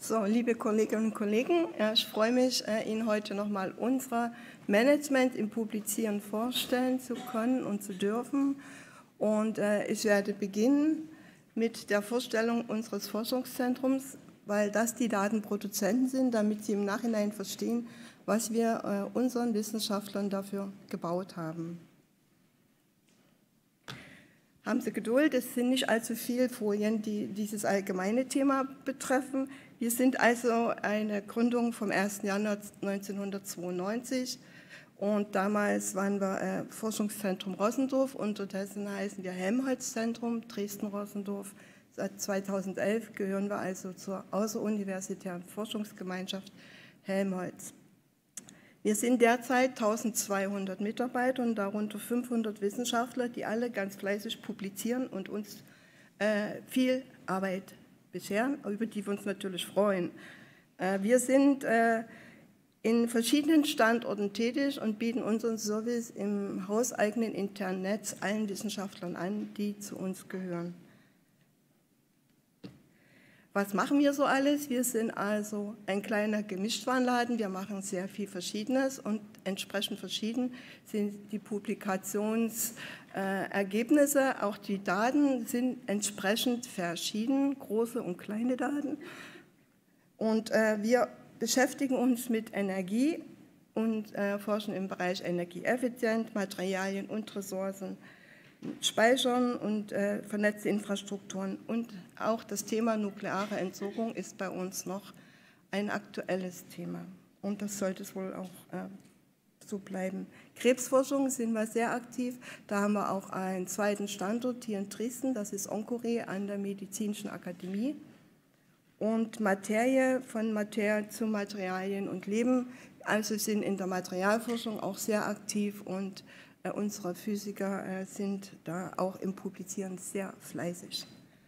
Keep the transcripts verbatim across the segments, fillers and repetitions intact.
So, liebe Kolleginnen und Kollegen, ich freue mich, Ihnen heute nochmal unser Management im Publizieren vorstellen zu können und zu dürfen. Und ich werde beginnen mit der Vorstellung unseres Forschungszentrums, weil das die Datenproduzenten sind, damit Sie im Nachhinein verstehen, was wir unseren Wissenschaftlern dafür gebaut haben. Haben Sie Geduld, es sind nicht allzu viele Folien, die dieses allgemeine Thema betreffen. Wir sind also eine Gründung vom ersten Januar neunzehnhundertzweiundneunzig und damals waren wir äh, Forschungszentrum Rossendorf, unterdessen heißen wir Helmholtz-Zentrum Dresden-Rossendorf. Seit zweitausendelf gehören wir also zur außeruniversitären Forschungsgemeinschaft Helmholtz. Wir sind derzeit eintausendzweihundert Mitarbeiter und darunter fünfhundert Wissenschaftler, die alle ganz fleißig publizieren und uns äh, viel Arbeit bescheren, über die wir uns natürlich freuen. Äh, wir sind äh, in verschiedenen Standorten tätig und bieten unseren Service im hauseigenen internen Netz allen Wissenschaftlern an, die zu uns gehören. Was machen wir so alles? Wir sind also ein kleiner Gemischtwarenladen. Wir machen sehr viel Verschiedenes und entsprechend verschieden sind die Publikationsergebnisse. Äh, Auch die Daten sind entsprechend verschieden, große und kleine Daten. Und äh, wir beschäftigen uns mit Energie und äh, forschen im Bereich Energieeffizient, Materialien und Ressourcen, Speichern und äh, vernetzte Infrastrukturen. Und auch das Thema nukleare Entsorgung ist bei uns noch ein aktuelles Thema. Und das sollte es wohl auch äh, so bleiben. Krebsforschung sind wir sehr aktiv. Da haben wir auch einen zweiten Standort hier in Dresden, das ist Onkore an der Medizinischen Akademie. Und Materie, von Materie zu Materialien und Leben, also sind in der Materialforschung auch sehr aktiv und äh, unsere Physiker äh, sind da auch im Publizieren sehr fleißig.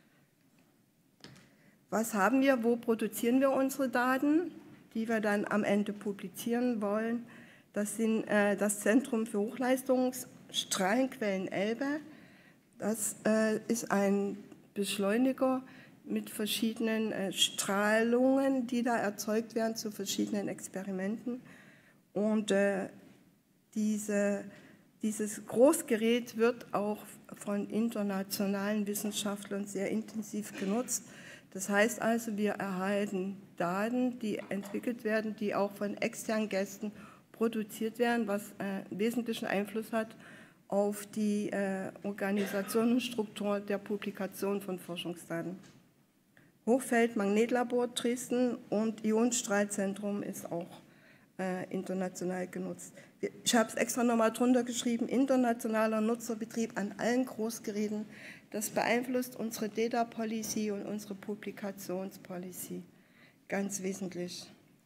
Was haben wir, wo produzieren wir unsere Daten, die wir dann am Ende publizieren wollen? Das sind äh, das Zentrum für Hochleistungsstrahlenquellen Elbe. Das äh, ist ein Beschleuniger mit verschiedenen äh, Strahlungen, die da erzeugt werden zu verschiedenen Experimenten. Und äh, diese, dieses Großgerät wird auch von internationalen Wissenschaftlern sehr intensiv genutzt. Das heißt also, wir erhalten Daten, die entwickelt werden, die auch von externen Gästen produziert werden, was äh, einen wesentlichen Einfluss hat auf die äh, Organisation und Struktur der Publikation von Forschungsdaten. Hochfeld-Magnetlabor Dresden und Ionenstrahlzentrum ist auch äh, international genutzt. Ich habe es extra nochmal drunter geschrieben, internationaler Nutzerbetrieb an allen Großgeräten. Das beeinflusst unsere Data Policy und unsere Publikationspolicy ganz wesentlich.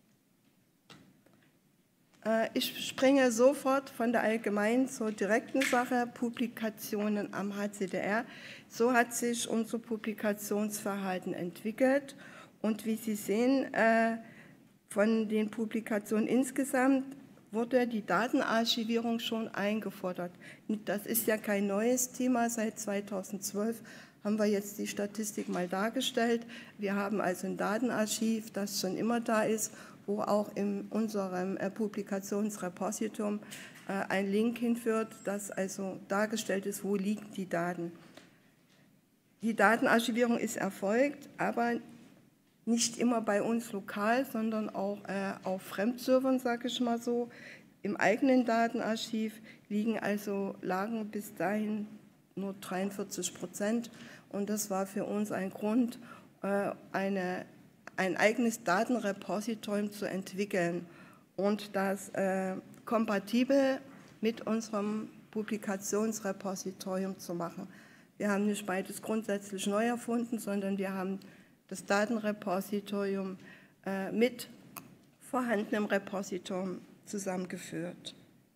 Äh, ich springe sofort von der allgemeinen zur direkten Sache, Publikationen am H C D R. So hat sich unser Publikationsverhalten entwickelt und wie Sie sehen, äh, von den Publikationen insgesamt wurde die Datenarchivierung schon eingefordert. Das ist ja kein neues Thema, seit zweitausendzwölf haben wir jetzt die Statistik mal dargestellt. Wir haben also ein Datenarchiv, das schon immer da ist, wo auch in unserem äh, Publikationsrepositorium äh, ein Link hinführt, das also dargestellt ist, wo liegen die Daten. Die Datenarchivierung ist erfolgt, aber nicht immer bei uns lokal, sondern auch äh, auf Fremdservern, sage ich mal so. Im eigenen Datenarchiv liegen also, lagen bis dahin nur dreiundvierzig Prozent und das war für uns ein Grund, äh, eine, ein eigenes Datenrepositorium zu entwickeln und das äh, kompatibel mit unserem Publikationsrepositorium zu machen. Wir haben nicht beides grundsätzlich neu erfunden, sondern wir haben das Datenrepositorium äh, mit vorhandenem Repositorium zusammengeführt.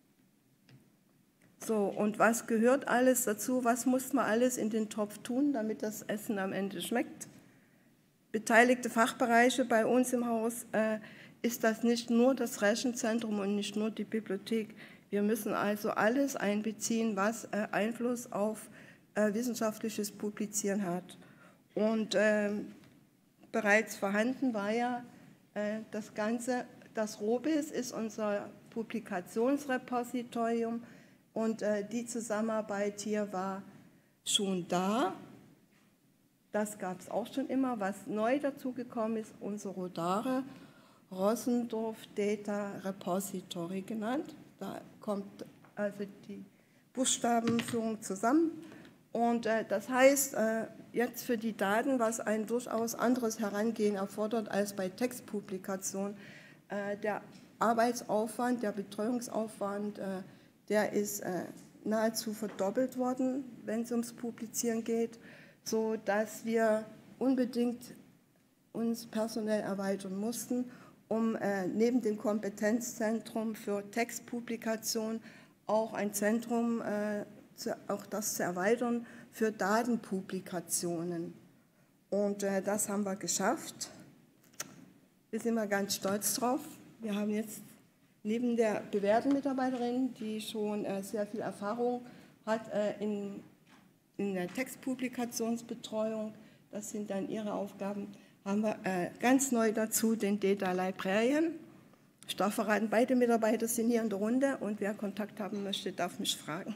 So, und was gehört alles dazu? Was muss man alles in den Topf tun, damit das Essen am Ende schmeckt? Beteiligte Fachbereiche bei uns im Haus äh, ist das nicht nur das Rechenzentrum und nicht nur die Bibliothek. Wir müssen also alles einbeziehen, was äh, Einfluss auf äh, wissenschaftliches Publizieren hat. Und äh, bereits vorhanden war ja äh, das Ganze, das ROBIS ist unser Publikationsrepositorium und äh, die Zusammenarbeit hier war schon da. Das gab es auch schon immer. Was neu dazugekommen ist, unsere Rodare, Rossendorf Data Repository genannt. Da kommt also die Buchstabenführung zusammen. Und äh, das heißt, äh, jetzt für die Daten, was ein durchaus anderes Herangehen erfordert als bei Textpublikation, äh, der Arbeitsaufwand, der Betreuungsaufwand, äh, der ist äh, nahezu verdoppelt worden, wenn es ums Publizieren geht, sodass wir unbedingt uns personell erweitern mussten, um äh, neben dem Kompetenzzentrum für Textpublikation auch ein Zentrum, äh, zu, auch das zu erweitern, für Datenpublikationen. Und äh, das haben wir geschafft. Wir sind mal ganz stolz drauf. Wir haben jetzt neben der bewährten Mitarbeiterin, die schon äh, sehr viel Erfahrung hat äh, in, in der Textpublikationsbetreuung, das sind dann ihre Aufgaben, haben wir äh, ganz neu dazu den Data Librarian. Ich darf verraten, beide Mitarbeiter sind hier in der Runde und wer Kontakt haben möchte, darf mich fragen.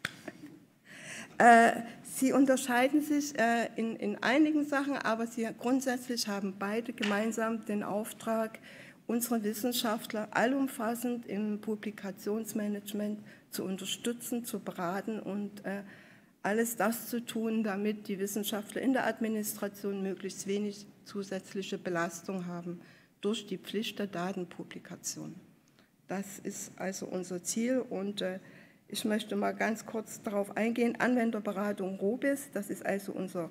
äh, sie unterscheiden sich äh, in, in einigen Sachen, aber sie grundsätzlich haben beide gemeinsam den Auftrag, unsere Wissenschaftler allumfassend im Publikationsmanagement zu unterstützen, zu beraten und äh, alles das zu tun, damit die Wissenschaftler in der Administration möglichst wenig zusätzliche Belastung haben durch die Pflicht der Datenpublikation. Das ist also unser Ziel und äh, ich möchte mal ganz kurz darauf eingehen. Anwenderberatung ROBIS, das ist also unser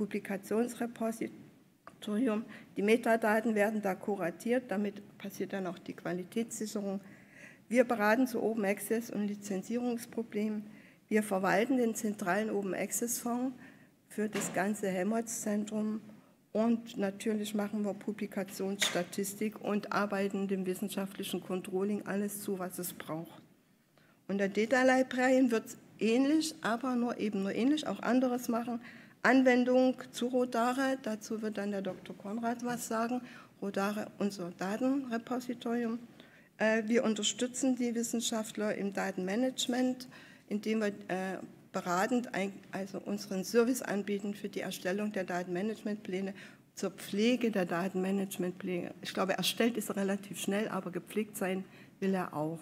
Publikationsrepositorium. Die Metadaten werden da kuratiert, damit passiert dann auch die Qualitätssicherung. Wir beraten zu Open Access und Lizenzierungsproblemen. Wir verwalten den zentralen Open Access Fonds für das ganze Helmholtz-Zentrum und natürlich machen wir Publikationsstatistik und arbeiten dem wissenschaftlichen Controlling alles zu, was es braucht. Und der Data Librarian wird ähnlich, aber nur eben nur ähnlich, auch anderes machen. Anwendung zu Rodare, dazu wird dann der Doktor Konrad was sagen. Rodare, unser Datenrepositorium. Wir unterstützen die Wissenschaftler im Datenmanagement, indem wir äh, beratend, also unseren Service anbieten für die Erstellung der Datenmanagementpläne, zur Pflege der Datenmanagementpläne. Ich glaube, erstellt ist er relativ schnell, aber gepflegt sein will er auch.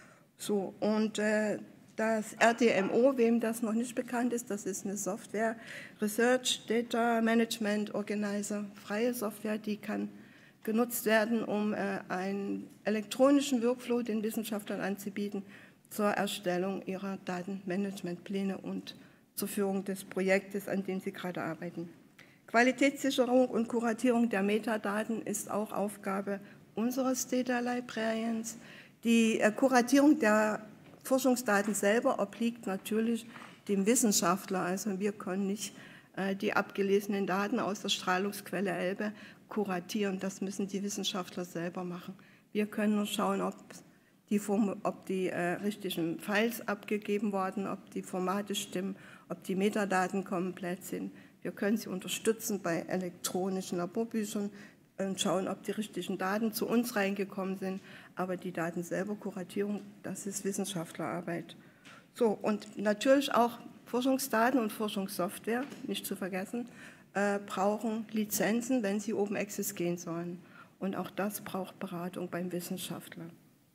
So, und äh, das R D M O, wem das noch nicht bekannt ist, das ist eine Software, Research Data Management Organizer, freie Software, die kann genutzt werden, um äh, einen elektronischen Workflow den Wissenschaftlern anzubieten, zur Erstellung ihrer Datenmanagementpläne und zur Führung des Projektes, an dem sie gerade arbeiten. Qualitätssicherung und Kuratierung der Metadaten ist auch Aufgabe unseres Data Librarians. Die äh, Kuratierung der Forschungsdaten selber obliegt natürlich dem Wissenschaftler. Also wir können nicht äh, die abgelesenen Daten aus der Strahlungsquelle Elbe kuratieren. Das müssen die Wissenschaftler selber machen. Wir können nur schauen, ob Die Form, ob die äh, richtigen Files abgegeben wurden, ob die Formate stimmen, ob die Metadaten komplett sind. Wir können sie unterstützen bei elektronischen Laborbüchern und schauen, ob die richtigen Daten zu uns reingekommen sind. Aber die Daten selber, Kuratierung, das ist Wissenschaftlerarbeit. So, und natürlich auch Forschungsdaten und Forschungssoftware, nicht zu vergessen, äh, brauchen Lizenzen, wenn sie Open Access gehen sollen. Und auch das braucht Beratung beim Wissenschaftler.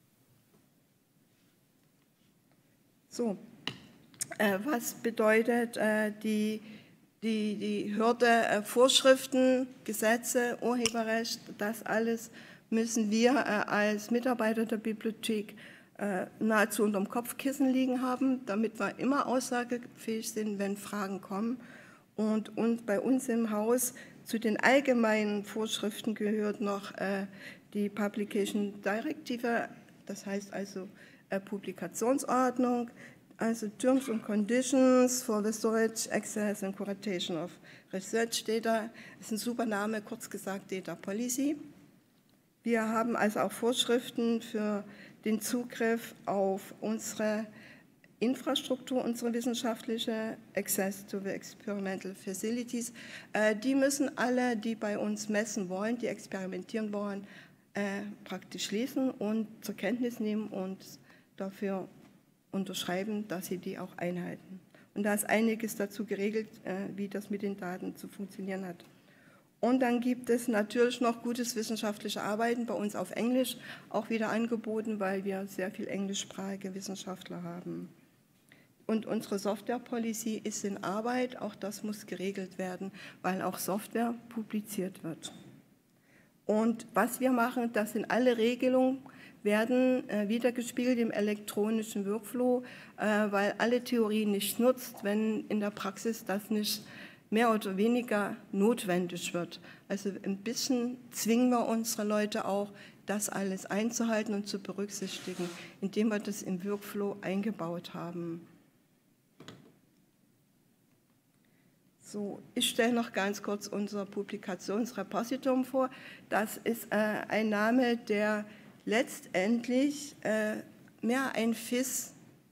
So, äh, was bedeutet äh, die, die, die Hürde, äh, Vorschriften, Gesetze, Urheberrecht, das alles müssen wir äh, als Mitarbeiter der Bibliothek äh, nahezu unterm Kopfkissen liegen haben, damit wir immer aussagefähig sind, wenn Fragen kommen. Und, und bei uns im Haus zu den allgemeinen Vorschriften gehört noch äh, die Publication Directive, das heißt also äh, Publikationsordnung, also Terms and Conditions for the Storage, Access and Curation of Research Data. Das ist ein super Name, kurz gesagt Data Policy. Wir haben also auch Vorschriften für den Zugriff auf unsere Infrastruktur, unsere wissenschaftliche Access to the Experimental Facilities. Äh, die müssen alle, die bei uns messen wollen, die experimentieren wollen, äh, praktisch lesen und zur Kenntnis nehmen und dafür unterschreiben, dass sie die auch einhalten. Und da ist einiges dazu geregelt, äh, wie das mit den Daten zu funktionieren hat. Und dann gibt es natürlich noch gutes wissenschaftliche Arbeiten, bei uns auf Englisch, auch wieder angeboten, weil wir sehr viel englischsprachige Wissenschaftler haben. Und unsere Software-Policy ist in Arbeit, auch das muss geregelt werden, weil auch Software publiziert wird. Und was wir machen, das sind alle Regelungen, werden äh, wiedergespiegelt im elektronischen Workflow, äh, weil alle Theorie nicht nutzt, wenn in der Praxis das nicht mehr oder weniger notwendig wird. Also ein bisschen zwingen wir unsere Leute auch, das alles einzuhalten und zu berücksichtigen, indem wir das im Workflow eingebaut haben. So, ich stelle noch ganz kurz unser Publikationsrepositorium vor. Das ist äh, ein Name, der letztendlich äh, mehr ein F I S,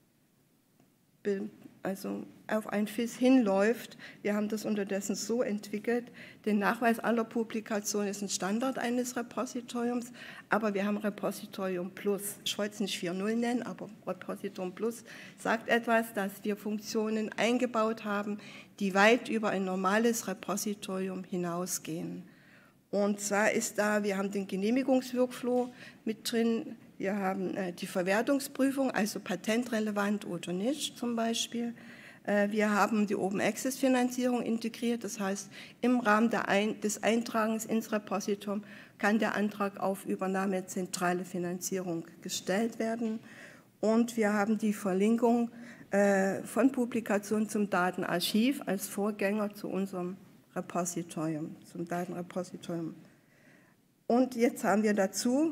also auf ein F I S hinläuft. Wir haben das unterdessen so entwickelt. Der Nachweis aller Publikationen ist ein Standard eines Repositoriums, aber wir haben Repositorium Plus. Ich wollte es nicht vier Punkt null nennen, aber Repositorium Plus sagt etwas, dass wir Funktionen eingebaut haben, die weit über ein normales Repositorium hinausgehen. Und zwar ist da, wir haben den Genehmigungsworkflow mit drin, wir haben äh, die Verwertungsprüfung, also patentrelevant oder nicht zum Beispiel. Äh, wir haben die Open Access Finanzierung integriert, das heißt, im Rahmen der Ein des Eintragens ins Repositorium kann der Antrag auf Übernahme zentrale Finanzierung gestellt werden. Und wir haben die Verlinkung äh, von Publikation zum Datenarchiv als Vorgänger zu unserem Repositorium, zum Datenrepositorium. Und jetzt haben wir dazu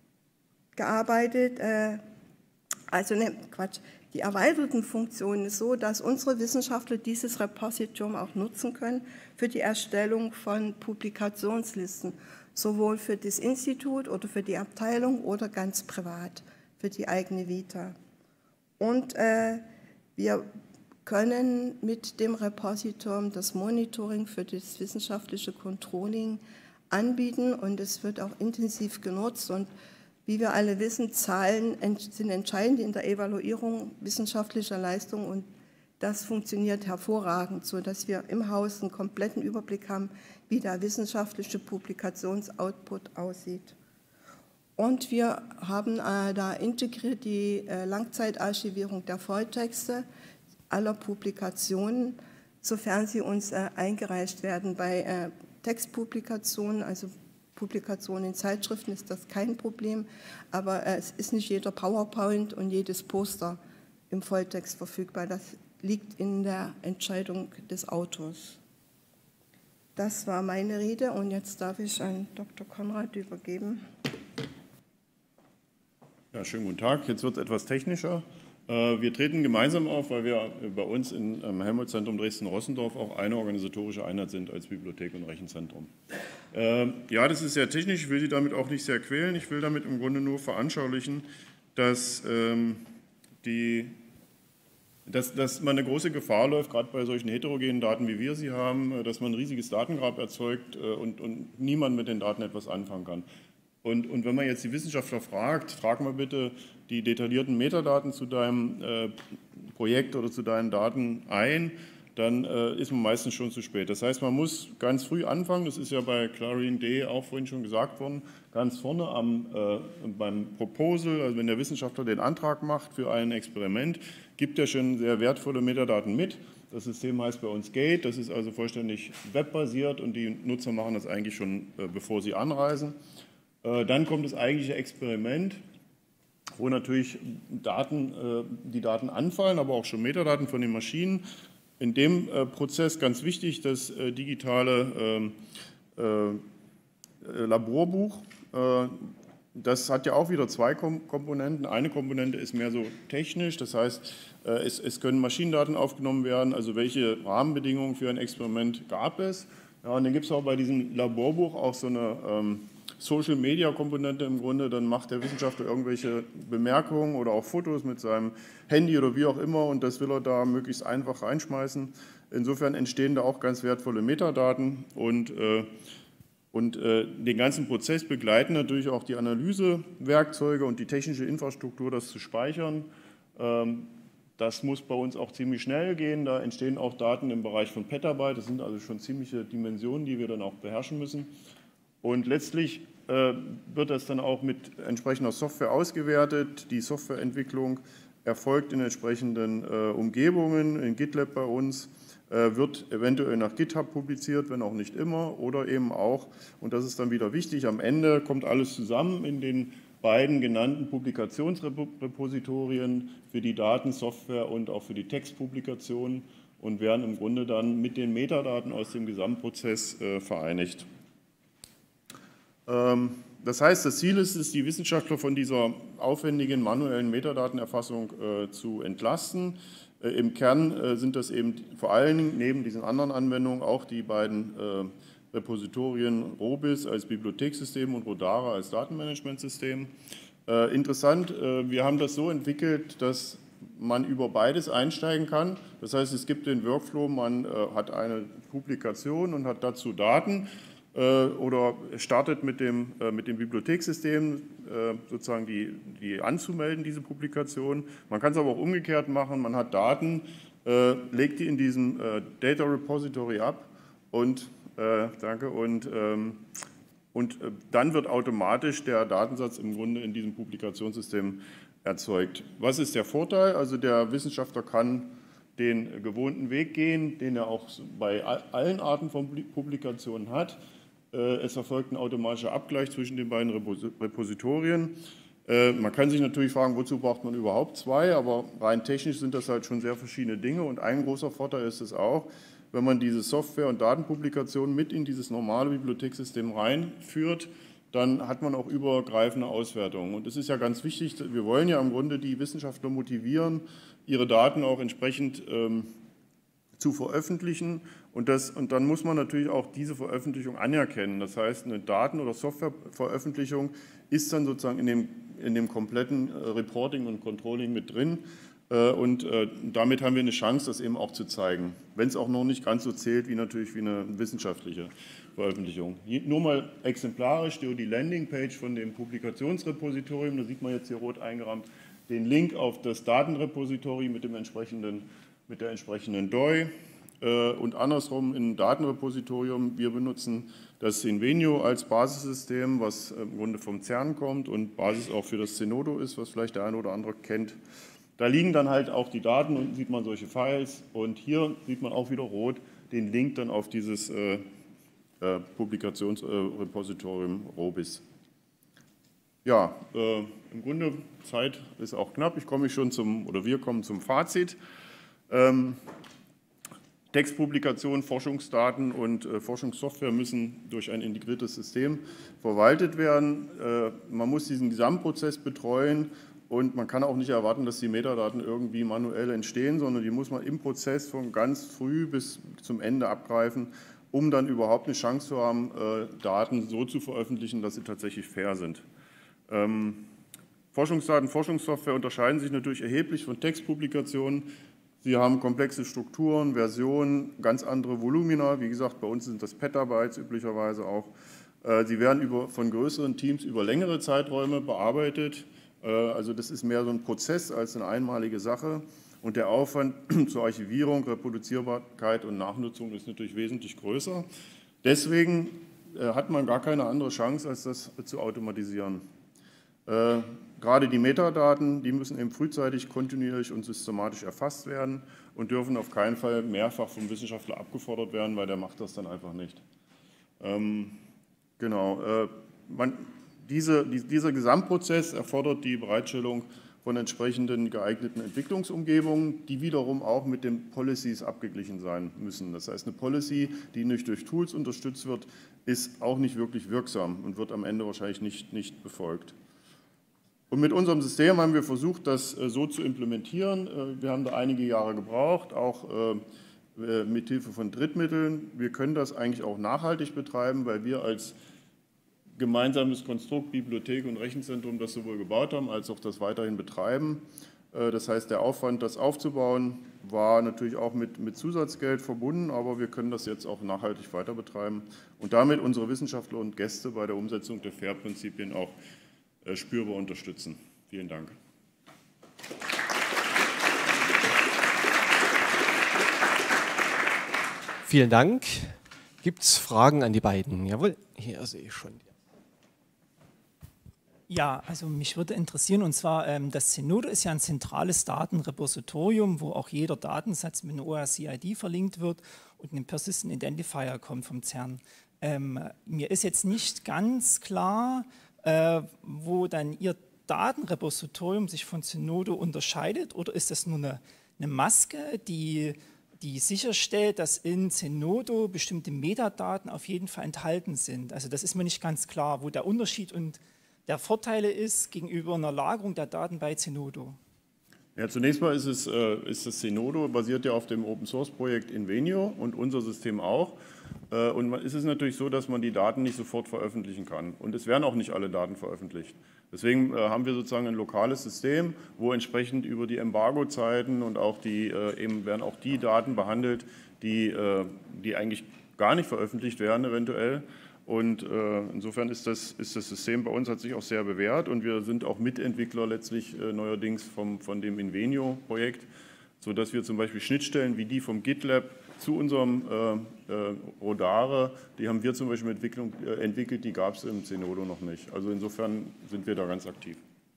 gearbeitet, äh, also ne, Quatsch, die erweiterten Funktionen ist so, dass unsere Wissenschaftler dieses Repositorium auch nutzen können für die Erstellung von Publikationslisten, sowohl für das Institut oder für die Abteilung oder ganz privat, für die eigene Vita. Und äh, wir können mit dem Repositorium das Monitoring für das wissenschaftliche Controlling anbieten und es wird auch intensiv genutzt und wie wir alle wissen, Zahlen sind entscheidend in der Evaluierung wissenschaftlicher Leistungen und das funktioniert hervorragend, sodass wir im Haus einen kompletten Überblick haben, wie der wissenschaftliche Publikationsoutput aussieht. Und wir haben äh, da integriert die äh, Langzeitarchivierung der Volltexte aller Publikationen, sofern sie uns äh, eingereicht werden. Bei äh, Textpublikationen, also Publikationen in Zeitschriften, ist das kein Problem, aber äh, es ist nicht jeder PowerPoint und jedes Poster im Volltext verfügbar. Das liegt in der Entscheidung des Autors. Das war meine Rede und jetzt darf ich an Doktor Konrad übergeben. Ja, schönen guten Tag. Jetzt wird es etwas technischer. Wir treten gemeinsam auf, weil wir bei uns im Helmholtz-Zentrum Dresden-Rossendorf auch eine organisatorische Einheit sind als Bibliothek und Rechenzentrum. Ja, das ist sehr technisch, ich will Sie damit auch nicht sehr quälen. Ich will damit im Grunde nur veranschaulichen, dass, die, dass, dass man eine große Gefahr läuft, gerade bei solchen heterogenen Daten, wie wir sie haben, dass man ein riesiges Datengrab erzeugt und, und niemand mit den Daten etwas anfangen kann. Und, und wenn man jetzt die Wissenschaftler fragt, frag mal bitte die detaillierten Metadaten zu deinem äh, Projekt oder zu deinen Daten ein, dann äh, ist man meistens schon zu spät. Das heißt, man muss ganz früh anfangen, das ist ja bei Clarine D auch vorhin schon gesagt worden, ganz vorne am, äh, beim Proposal, also wenn der Wissenschaftler den Antrag macht für ein Experiment, gibt er schon sehr wertvolle Metadaten mit. Das System heißt bei uns Gate, das ist also vollständig webbasiert und die Nutzer machen das eigentlich schon, äh, bevor sie anreisen. Dann kommt das eigentliche Experiment, wo natürlich Daten, die Daten anfallen, aber auch schon Metadaten von den Maschinen. In dem Prozess ganz wichtig das digitale Laborbuch. Das hat ja auch wieder zwei Komponenten. Eine Komponente ist mehr so technisch, das heißt, es können Maschinendaten aufgenommen werden, also welche Rahmenbedingungen für ein Experiment gab es. Ja, und dann gibt es auch bei diesem Laborbuch auch so eine Social-Media-Komponente im Grunde, dann macht der Wissenschaftler irgendwelche Bemerkungen oder auch Fotos mit seinem Handy oder wie auch immer und das will er da möglichst einfach reinschmeißen. Insofern entstehen da auch ganz wertvolle Metadaten und, äh, und äh, den ganzen Prozess begleiten natürlich auch die Analysewerkzeuge und die technische Infrastruktur, das zu speichern. Ähm, Das muss bei uns auch ziemlich schnell gehen. Da entstehen auch Daten im Bereich von Petabyte. Das sind also schon ziemliche Dimensionen, die wir dann auch beherrschen müssen. Und letztlich äh, wird das dann auch mit entsprechender Software ausgewertet. Die Softwareentwicklung erfolgt in entsprechenden äh, Umgebungen, in GitLab bei uns, äh, wird eventuell nach GitHub publiziert, wenn auch nicht immer, oder eben auch, und das ist dann wieder wichtig, am Ende kommt alles zusammen in den beiden genannten Publikationsrepositorien für die Datensoftware und auch für die Textpublikationen und werden im Grunde dann mit den Metadaten aus dem Gesamtprozess äh, vereinigt. Ähm, das heißt, das Ziel ist es, die Wissenschaftler von dieser aufwendigen manuellen Metadatenerfassung äh, zu entlasten. Äh, Im Kern äh, sind das eben vor allen Dingen neben diesen anderen Anwendungen auch die beiden äh, Repositorien Robis als Bibliothekssystem und Rodara als Datenmanagementsystem. Äh, interessant, äh, wir haben das so entwickelt, dass man über beides einsteigen kann. Das heißt, es gibt den Workflow, man äh, hat eine Publikation und hat dazu Daten äh, oder startet mit dem, äh, mit dem Bibliothekssystem äh, sozusagen die, die anzumelden, diese Publikation. Man kann es aber auch umgekehrt machen, man hat Daten, äh, legt die in diesem äh, Data Repository ab und Äh, danke. Und, ähm, und äh, dann wird automatisch der Datensatz im Grunde in diesem Publikationssystem erzeugt. Was ist der Vorteil? Also der Wissenschaftler kann den gewohnten Weg gehen, den er auch bei allen Arten von Publikationen hat. Äh, es erfolgt ein automatischer Abgleich zwischen den beiden Repositorien. Äh, man kann sich natürlich fragen, wozu braucht man überhaupt zwei, aber rein technisch sind das halt schon sehr verschiedene Dinge. Und ein großer Vorteil ist es auch, wenn man diese Software- und Datenpublikationen mit in dieses normale Bibliothekssystem reinführt, dann hat man auch übergreifende Auswertungen. Und es ist ja ganz wichtig, wir wollen ja im Grunde die Wissenschaftler motivieren, ihre Daten auch entsprechend ähm, zu veröffentlichen. Und, das, und dann muss man natürlich auch diese Veröffentlichung anerkennen. Das heißt, eine Daten- oder Softwareveröffentlichung ist dann sozusagen in dem, in dem kompletten Reporting und Controlling mit drin. Und damit haben wir eine Chance, das eben auch zu zeigen, wenn es auch noch nicht ganz so zählt wie natürlich wie eine wissenschaftliche Veröffentlichung. Nur mal exemplarisch die Landingpage von dem Publikationsrepositorium, da sieht man jetzt hier rot eingerahmt, den Link auf das Datenrepository mit, dem entsprechenden, mit der entsprechenden D O I und andersrum im Datenrepositorium. Wir benutzen das Invenio als Basissystem, was im Grunde vom CERN kommt und Basis auch für das Zenodo ist, was vielleicht der eine oder andere kennt. Da liegen dann halt auch die Daten, unten sieht man solche Files und hier sieht man auch wieder rot den Link dann auf dieses äh, äh, Publikationsrepositorium äh, Robis. Ja, äh, im Grunde Zeit ist auch knapp. Ich komme schon zum, oder wir kommen zum Fazit. Ähm, Textpublikationen, Forschungsdaten und äh, Forschungssoftware müssen durch ein integriertes System verwaltet werden. Äh, man muss diesen Gesamtprozess betreuen. Und man kann auch nicht erwarten, dass die Metadaten irgendwie manuell entstehen, sondern die muss man im Prozess von ganz früh bis zum Ende abgreifen, um dann überhaupt eine Chance zu haben, Daten so zu veröffentlichen, dass sie tatsächlich fair sind. Ähm, Forschungsdaten, Forschungssoftware unterscheiden sich natürlich erheblich von Textpublikationen. Sie haben komplexe Strukturen, Versionen, ganz andere Volumina. Wie gesagt, bei uns sind das Petabytes üblicherweise auch. Sie werden über, von größeren Teams über längere Zeiträume bearbeitet. Also das ist mehr so ein Prozess als eine einmalige Sache und der Aufwand zur Archivierung, Reproduzierbarkeit und Nachnutzung ist natürlich wesentlich größer. Deswegen hat man gar keine andere Chance, als das zu automatisieren. Gerade die Metadaten, die müssen eben frühzeitig, kontinuierlich und systematisch erfasst werden und dürfen auf keinen Fall mehrfach vom Wissenschaftler abgefordert werden, weil der macht das dann einfach nicht. Ähm, genau. Äh, man, Diese, dieser Gesamtprozess erfordert die Bereitstellung von entsprechenden geeigneten Entwicklungsumgebungen, die wiederum auch mit den Policies abgeglichen sein müssen. Das heißt, eine Policy, die nicht durch Tools unterstützt wird, ist auch nicht wirklich wirksam und wird am Ende wahrscheinlich nicht, nicht befolgt. Und mit unserem System haben wir versucht, das so zu implementieren. Wir haben da einige Jahre gebraucht, auch mit Hilfe von Drittmitteln. Wir können das eigentlich auch nachhaltig betreiben, weil wir als gemeinsames Konstrukt Bibliothek und Rechenzentrum, das sowohl gebaut haben, als auch das weiterhin betreiben. Das heißt, der Aufwand, das aufzubauen, war natürlich auch mit, mit Zusatzgeld verbunden, aber wir können das jetzt auch nachhaltig weiter betreiben und damit unsere Wissenschaftler und Gäste bei der Umsetzung der FAIR-Prinzipien auch äh, spürbar unterstützen. Vielen Dank. Vielen Dank. Gibt es Fragen an die beiden? Jawohl, hier sehe ich schon. Ja, also mich würde interessieren, und zwar, ähm, das Zenodo ist ja ein zentrales Datenrepositorium, wo auch jeder Datensatz mit einem O R C I D verlinkt wird und ein Persistent Identifier kommt vom CERN. Ähm, mir ist jetzt nicht ganz klar, äh, wo dann Ihr Datenrepositorium sich von Zenodo unterscheidet, oder ist das nur eine, eine Maske, die, die sicherstellt, dass in Zenodo bestimmte Metadaten auf jeden Fall enthalten sind? Also das ist mir nicht ganz klar, wo der Unterschied und der Vorteile ist gegenüber einer Lagerung der Daten bei Zenodo. Ja, zunächst mal ist, es, äh, ist das Zenodo basiert ja auf dem Open-Source-Projekt Invenio und unser System auch. Äh, und man, ist es natürlich so, dass man die Daten nicht sofort veröffentlichen kann. Und es werden auch nicht alle Daten veröffentlicht. Deswegen äh, haben wir sozusagen ein lokales System, wo entsprechend über die Embargo-Zeiten und auch die, äh, eben werden auch die Daten behandelt, die, äh, die eigentlich gar nicht veröffentlicht werden eventuell. Und äh, insofern ist das, ist das System bei uns, hat sich auch sehr bewährt und wir sind auch Mitentwickler letztlich äh, neuerdings vom, von dem Invenio-Projekt, sodass wir zum Beispiel Schnittstellen wie die vom GitLab zu unserem äh, äh, Rodare, die haben wir zum Beispiel Entwicklung, äh, entwickelt, die gab es im Zenodo noch nicht. Also insofern sind wir da ganz aktiv.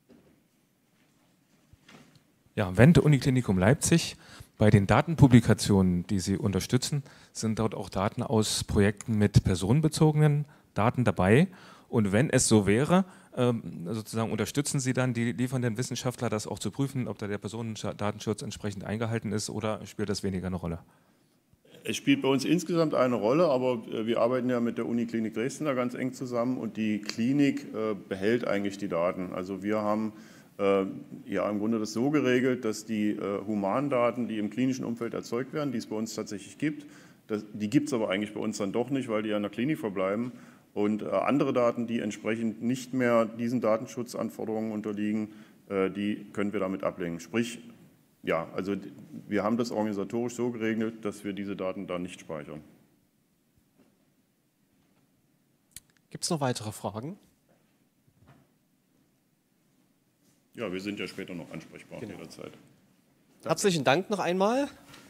Ja, Wendt, Uniklinikum Leipzig. Bei den Datenpublikationen, die Sie unterstützen, sind dort auch Daten aus Projekten mit personenbezogenen Daten dabei. Und wenn es so wäre, sozusagen unterstützen Sie dann die liefernden Wissenschaftler, das auch zu prüfen, ob da der Personendatenschutz entsprechend eingehalten ist, oder spielt das weniger eine Rolle? Es spielt bei uns insgesamt eine Rolle, aber wir arbeiten ja mit der Uniklinik Dresden da ganz eng zusammen und die Klinik behält eigentlich die Daten. Also wir haben ja im Grunde das so geregelt, dass die äh, Humandaten, die im klinischen Umfeld erzeugt werden, die es bei uns tatsächlich gibt, das, die gibt es aber eigentlich bei uns dann doch nicht, weil die ja in der Klinik verbleiben. Und äh, andere Daten, die entsprechend nicht mehr diesen Datenschutzanforderungen unterliegen, äh, die können wir damit ablehnen. Sprich, ja, also wir haben das organisatorisch so geregelt, dass wir diese Daten da nicht speichern. Gibt es noch weitere Fragen? Ja, wir sind ja später noch ansprechbar genau. jederzeit. Herzlichen Dank noch einmal.